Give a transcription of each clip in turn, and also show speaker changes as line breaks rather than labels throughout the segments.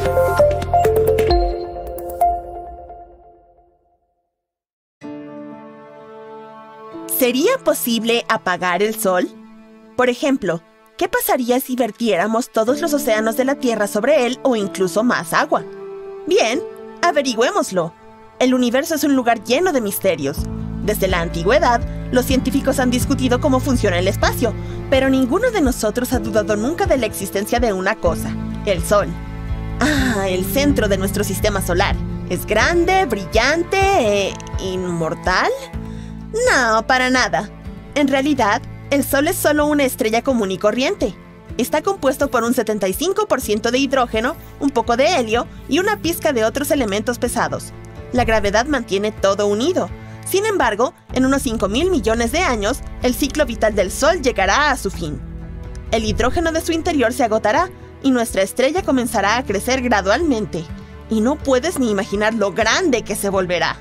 ¿Sería posible apagar el Sol? Por ejemplo, ¿qué pasaría si vertiéramos todos los océanos de la Tierra sobre él o incluso más agua? Bien, averigüémoslo. El universo es un lugar lleno de misterios. Desde la antigüedad, los científicos han discutido cómo funciona el espacio, pero ninguno de nosotros ha dudado nunca de la existencia de una cosa: el Sol. El centro de nuestro sistema solar. ¿Es grande, brillante inmortal? No, para nada. En realidad, el Sol es solo una estrella común y corriente. Está compuesto por un 75% de hidrógeno, un poco de helio y una pizca de otros elementos pesados. La gravedad mantiene todo unido. Sin embargo, en unos 5.000 millones de años, el ciclo vital del Sol llegará a su fin. El hidrógeno de su interior se agotará y nuestra estrella comenzará a crecer gradualmente. Y no puedes ni imaginar lo grande que se volverá.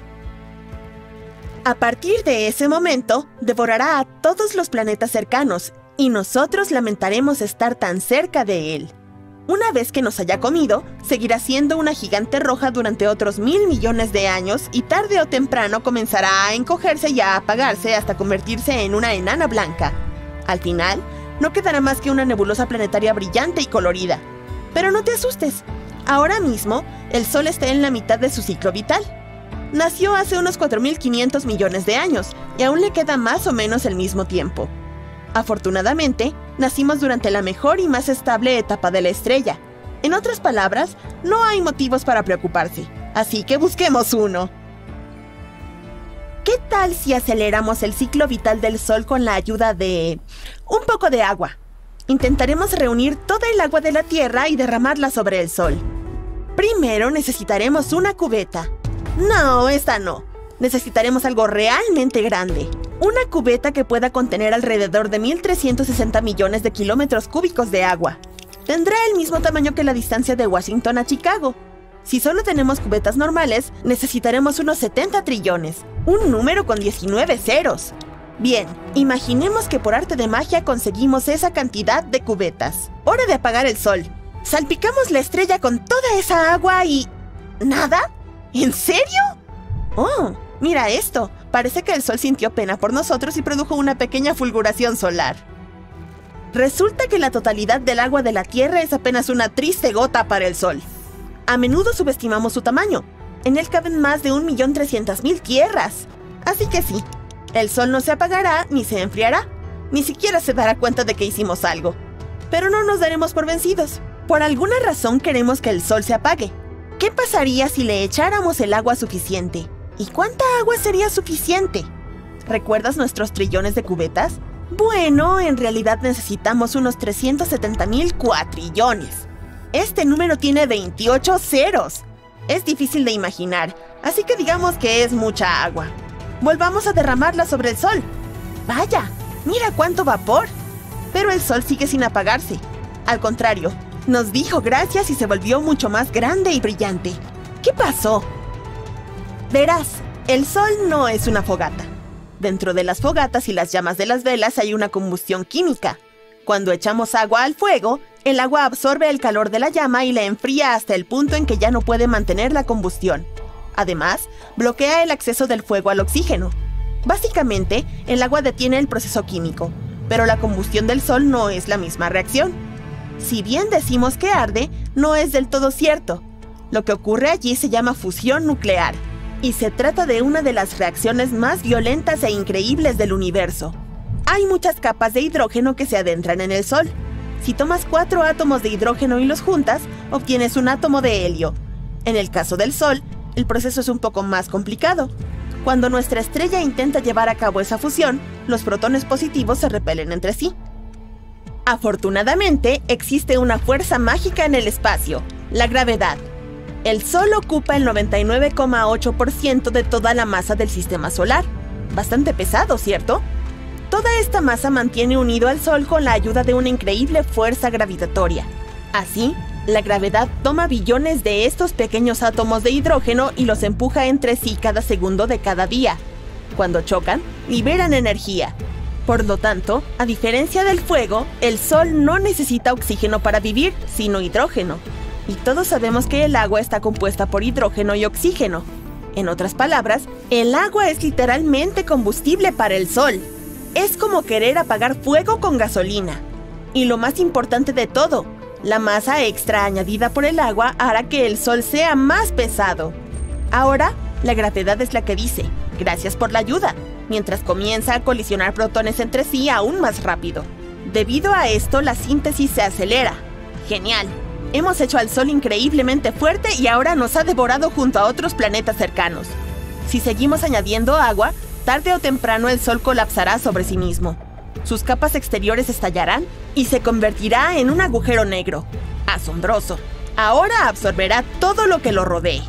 A partir de ese momento, devorará a todos los planetas cercanos, y nosotros lamentaremos estar tan cerca de él. Una vez que nos haya comido, seguirá siendo una gigante roja durante otros 1.000 millones de años y tarde o temprano comenzará a encogerse y a apagarse hasta convertirse en una enana blanca. Al final, no quedará más que una nebulosa planetaria brillante y colorida. Pero no te asustes, ahora mismo el Sol está en la mitad de su ciclo vital. Nació hace unos 4.500 millones de años y aún le queda más o menos el mismo tiempo. Afortunadamente, nacimos durante la mejor y más estable etapa de la estrella. En otras palabras, no hay motivos para preocuparse, así que busquemos uno. ¿Qué tal si aceleramos el ciclo vital del Sol con la ayuda de un poco de agua? Intentaremos reunir toda el agua de la Tierra y derramarla sobre el Sol. Primero necesitaremos una cubeta. No, esta no. Necesitaremos algo realmente grande. Una cubeta que pueda contener alrededor de 1.360 millones de kilómetros cúbicos de agua. Tendrá el mismo tamaño que la distancia de Washington a Chicago. Si solo tenemos cubetas normales, necesitaremos unos 70 trillones. Un número con 19 ceros. Bien, imaginemos que por arte de magia conseguimos esa cantidad de cubetas. Hora de apagar el Sol. Salpicamos la estrella con toda esa agua y... ¿nada? ¿En serio? ¡Oh! Mira esto. Parece que el Sol sintió pena por nosotros y produjo una pequeña fulguración solar. Resulta que la totalidad del agua de la Tierra es apenas una triste gota para el Sol. A menudo subestimamos su tamaño. En él caben más de 1.300.000 tierras. Así que sí, el Sol no se apagará ni se enfriará. Ni siquiera se dará cuenta de que hicimos algo. Pero no nos daremos por vencidos. Por alguna razón queremos que el Sol se apague. ¿Qué pasaría si le echáramos el agua suficiente? ¿Y cuánta agua sería suficiente? ¿Recuerdas nuestros trillones de cubetas? Bueno, en realidad necesitamos unos 370.000 cuatrillones. Este número tiene 28 ceros. Es difícil de imaginar, así que digamos que es mucha agua. Volvamos a derramarla sobre el Sol. ¡Vaya! ¡Mira cuánto vapor! Pero el Sol sigue sin apagarse. Al contrario, nos dijo gracias y se volvió mucho más grande y brillante. ¿Qué pasó? Verás, el Sol no es una fogata. Dentro de las fogatas y las llamas de las velas hay una combustión química. Cuando echamos agua al fuego, el agua absorbe el calor de la llama y la enfría hasta el punto en que ya no puede mantener la combustión. Además, bloquea el acceso del fuego al oxígeno. Básicamente, el agua detiene el proceso químico, pero la combustión del Sol no es la misma reacción. Si bien decimos que arde, no es del todo cierto. Lo que ocurre allí se llama fusión nuclear, y se trata de una de las reacciones más violentas e increíbles del universo. Hay muchas capas de hidrógeno que se adentran en el Sol. Si tomas 4 átomos de hidrógeno y los juntas, obtienes un átomo de helio. En el caso del Sol, el proceso es un poco más complicado. Cuando nuestra estrella intenta llevar a cabo esa fusión, los protones positivos se repelen entre sí. Afortunadamente, existe una fuerza mágica en el espacio, la gravedad. El Sol ocupa el 99,8% de toda la masa del sistema solar. Bastante pesado, ¿cierto? Toda esta masa mantiene unido al Sol con la ayuda de una increíble fuerza gravitatoria. Así, la gravedad toma billones de estos pequeños átomos de hidrógeno y los empuja entre sí cada segundo de cada día. Cuando chocan, liberan energía. Por lo tanto, a diferencia del fuego, el Sol no necesita oxígeno para vivir, sino hidrógeno. Y todos sabemos que el agua está compuesta por hidrógeno y oxígeno. En otras palabras, el agua es literalmente combustible para el Sol. Es como querer apagar fuego con gasolina. Y lo más importante de todo, la masa extra añadida por el agua hará que el Sol sea más pesado. Ahora, la gravedad es la que dice, gracias por la ayuda, mientras comienza a colisionar protones entre sí aún más rápido. Debido a esto, la síntesis se acelera. ¡Genial! Hemos hecho al Sol increíblemente fuerte y ahora nos ha devorado junto a otros planetas cercanos. Si seguimos añadiendo agua, tarde o temprano el Sol colapsará sobre sí mismo. Sus capas exteriores estallarán y se convertirá en un agujero negro. ¡Asombroso! Ahora absorberá todo lo que lo rodee.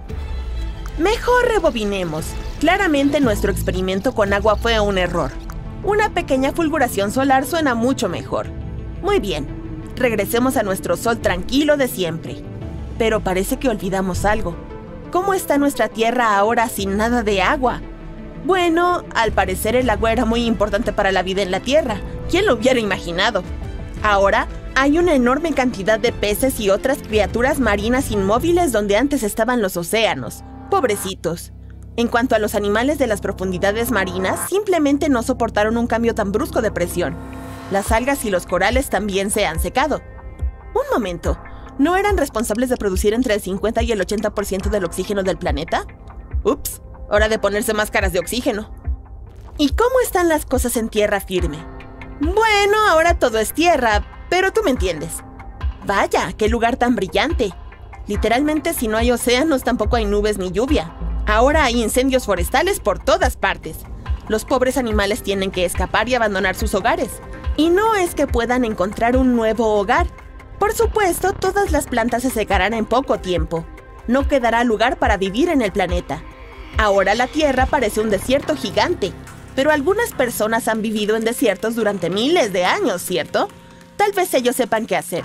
Mejor rebobinemos. Claramente nuestro experimento con agua fue un error. Una pequeña fulguración solar suena mucho mejor. Muy bien, regresemos a nuestro Sol tranquilo de siempre. Pero parece que olvidamos algo. ¿Cómo está nuestra Tierra ahora sin nada de agua? Bueno, al parecer el agua era muy importante para la vida en la Tierra. ¿Quién lo hubiera imaginado? Ahora hay una enorme cantidad de peces y otras criaturas marinas inmóviles donde antes estaban los océanos. Pobrecitos. En cuanto a los animales de las profundidades marinas, simplemente no soportaron un cambio tan brusco de presión. Las algas y los corales también se han secado. Un momento, ¿no eran responsables de producir entre el 50 y el 80% del oxígeno del planeta? Ups, hora de ponerse máscaras de oxígeno. ¿Y cómo están las cosas en tierra firme? Bueno, ahora todo es tierra, pero tú me entiendes. Vaya, qué lugar tan brillante. Literalmente, si no hay océanos, tampoco hay nubes ni lluvia. Ahora hay incendios forestales por todas partes. Los pobres animales tienen que escapar y abandonar sus hogares. Y no es que puedan encontrar un nuevo hogar. Por supuesto, todas las plantas se secarán en poco tiempo. No quedará lugar para vivir en el planeta. Ahora la Tierra parece un desierto gigante. Pero algunas personas han vivido en desiertos durante miles de años, ¿cierto? Tal vez ellos sepan qué hacer.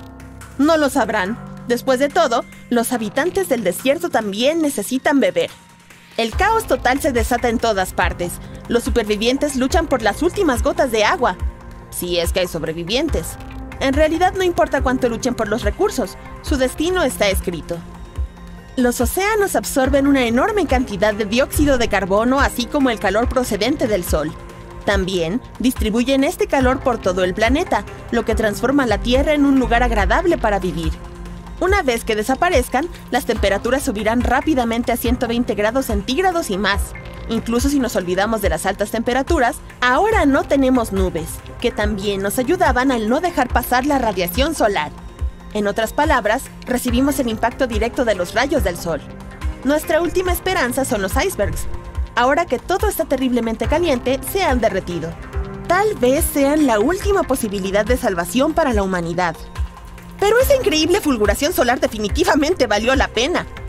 No lo sabrán. Después de todo, los habitantes del desierto también necesitan beber. El caos total se desata en todas partes. Los supervivientes luchan por las últimas gotas de agua. Si es que hay sobrevivientes. En realidad no importa cuánto luchen por los recursos, su destino está escrito. Los océanos absorben una enorme cantidad de dióxido de carbono, así como el calor procedente del Sol. También distribuyen este calor por todo el planeta, lo que transforma la Tierra en un lugar agradable para vivir. Una vez que desaparezcan, las temperaturas subirán rápidamente a 120 grados centígrados y más. Incluso si nos olvidamos de las altas temperaturas, ahora no tenemos nubes, que también nos ayudaban al no dejar pasar la radiación solar. En otras palabras, recibimos el impacto directo de los rayos del Sol. Nuestra última esperanza son los icebergs. Ahora que todo está terriblemente caliente, se han derretido. Tal vez sean la última posibilidad de salvación para la humanidad. Pero esa increíble fulguración solar definitivamente valió la pena.